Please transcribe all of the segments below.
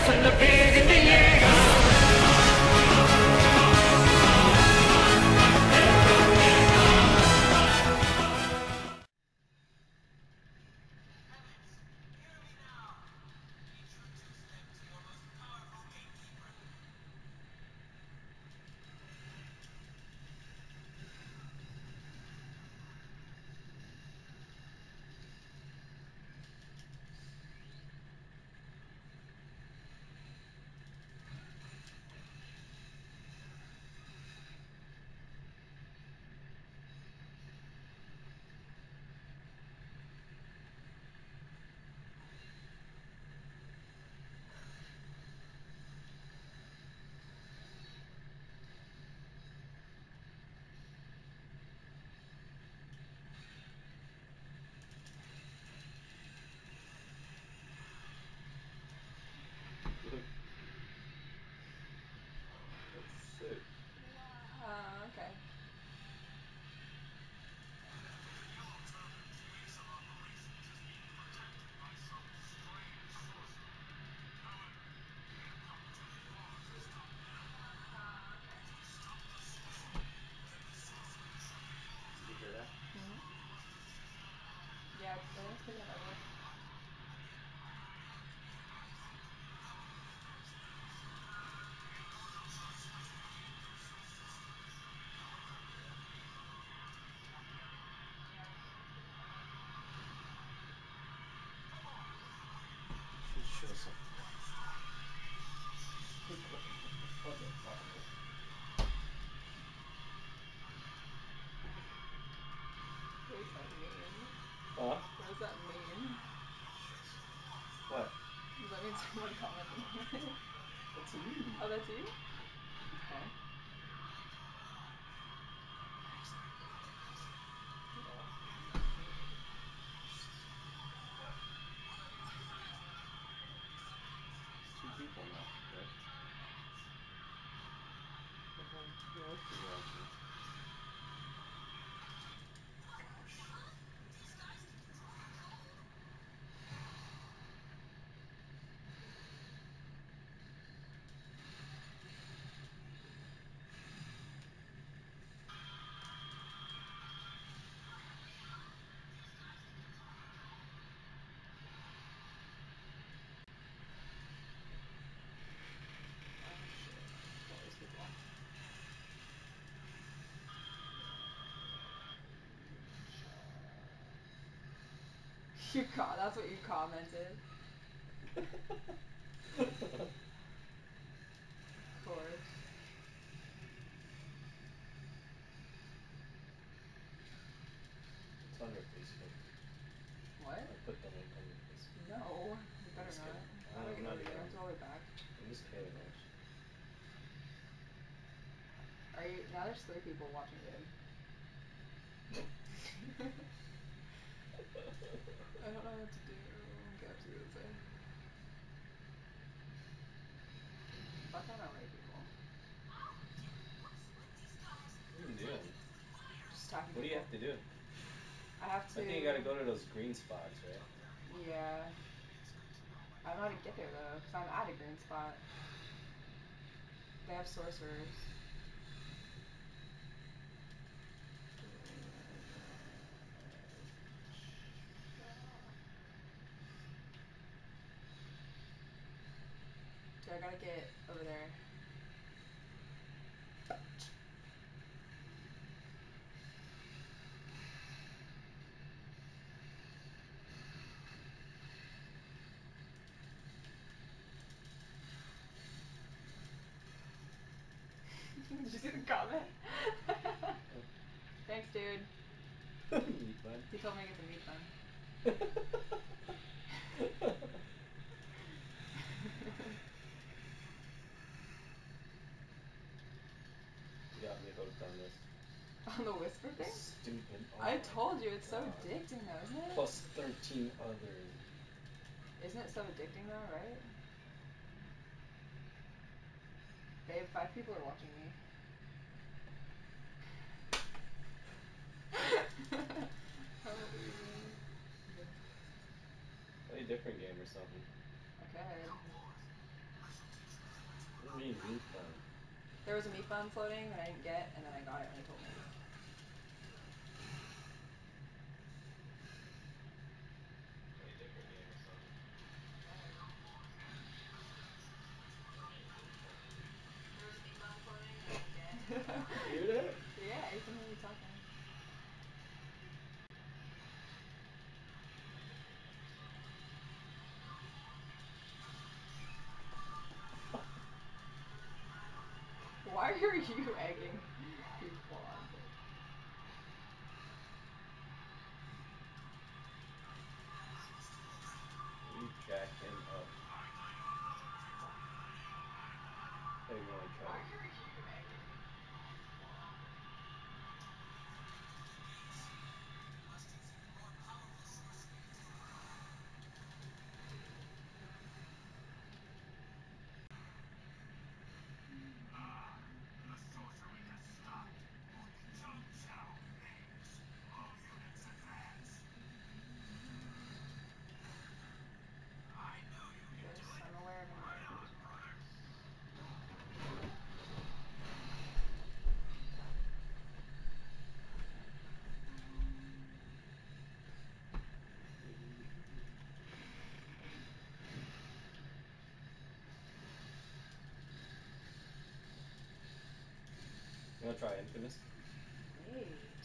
from the big in the air. Sick. Okay. Did you hear that? Mhm. Yeah, I think it's picking up everywhere. Should show some. What the fuck? What does that mean? Huh? What does that mean? What? Does that mean someone commented on it? That's you. Oh, that's you? Okay. Two people now, right? Who else is watching? Oh shit. All these people. That's what you commented. Of course. It's on your Facebook. What? I put the link on your Facebook. No, you I'm better just not. kidding. How do I I'm get not over even there? I on. have to go all the way back. I'm just kidding, actually. Are you now there's 3 people watching, dude. I don't know what to do. Okay, I have to go this way. Fuck, I don't know any people. What are you doing? Just attacking What do you people. have to do? I have I to. think you gotta go to those green spots, right? Yeah. I don't know how to get there though, cause I'm at a green spot. They have sorcerers. Dude, I gotta get over there. Did you see the comment? Thanks, dude. Meat bun. He told me to get the meat bun. You got me hooked on this. On the whisper thing? Stupid. Oh I my told you, it's so god. addicting though, isn't it? Plus 13 others. Isn't it so addicting though, right? Babe, 5 people are watching me. I'm leaving. Okay. Play a different game or something. I could. mean meat bun? There was a meat bun floating that I didn't get, and then I got it when he told me. Play a different game or something. There was a meat bun floating that I didn't get. You hear that? Yeah, he can hear me talking. Play a different game or something. Why are you egging people on this? You jack him up. Hey, you wanna try Why it? are you egging people on this? Yes, I'm aware of environment. You wanna try Infamous? Great.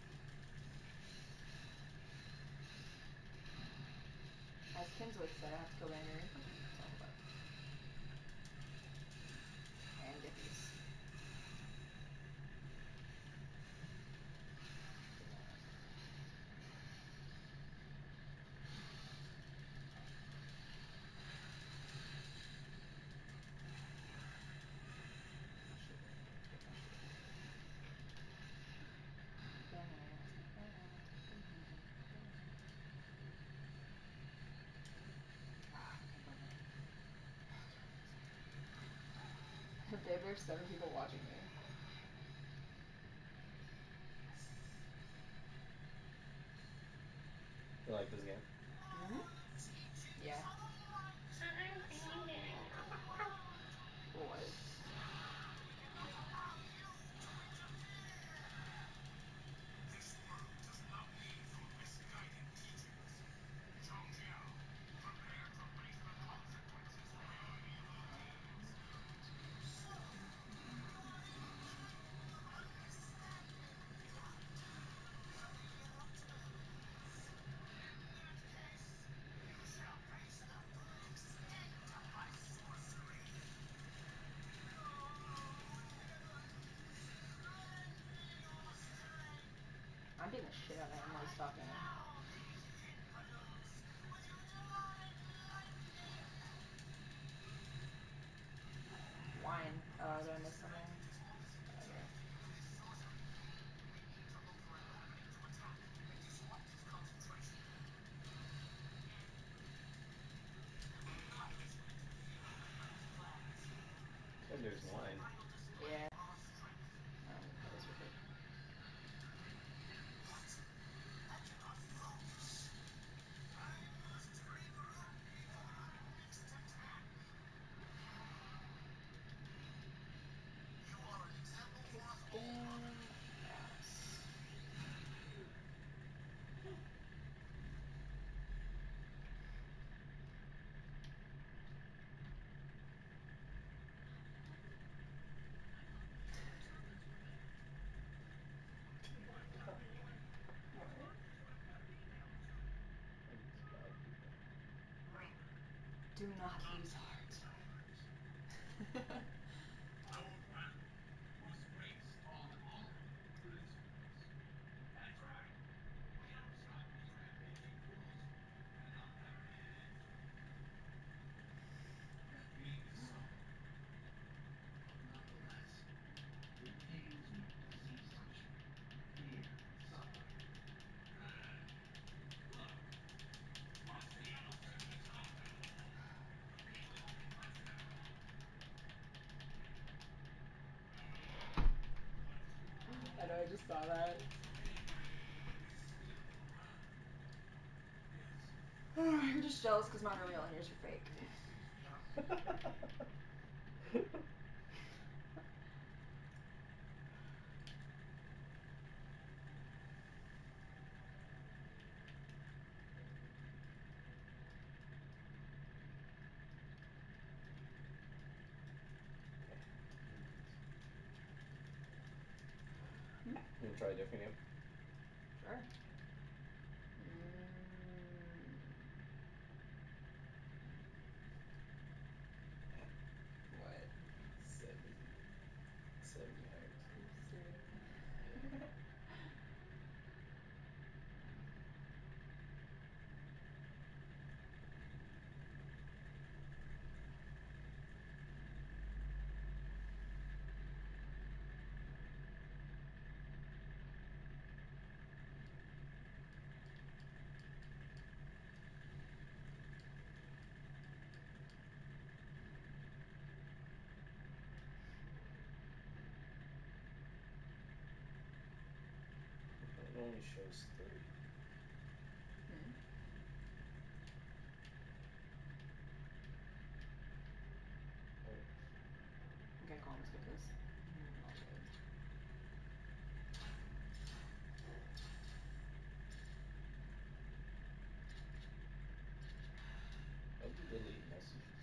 As Kinswick said, I have to kill the enemy reinforcement. That's all about. And get these. Get my shit ready. Get my shit ready. Okay, go ahead. Babe, there's 7 people watching me. You like this game? Mhm. Yeah. What? I'm beating the shit out of him while he's talking. Wine. Oh, did I miss something? Okay. Said there's wine. Yeah. That was wicked. Kicking ass. What? I use bad people. Do not lose heart. I know, I just saw that. You're just jealous because mine are real and yours are fake. You wanna try a different game? Sure. What? 70. 70 hearts. Are you serious? Yeah. It only shows 30. Hmm? Oh. Okay, calm, let's skip this. All good. How'd you delete messages?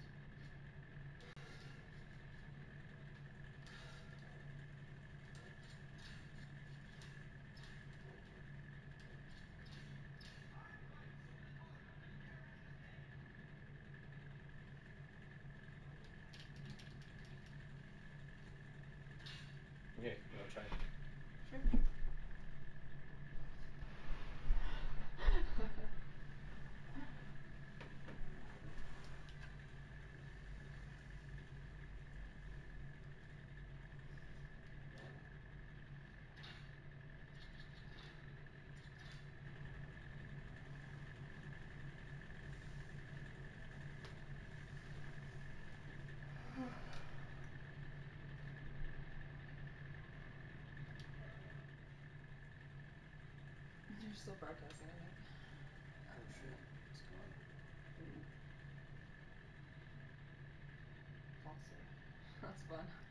Okay, you wanna try? Sure. You're still broadcasting, I think. Oh shit, it's gone. Ooh. Awesome. That's fun.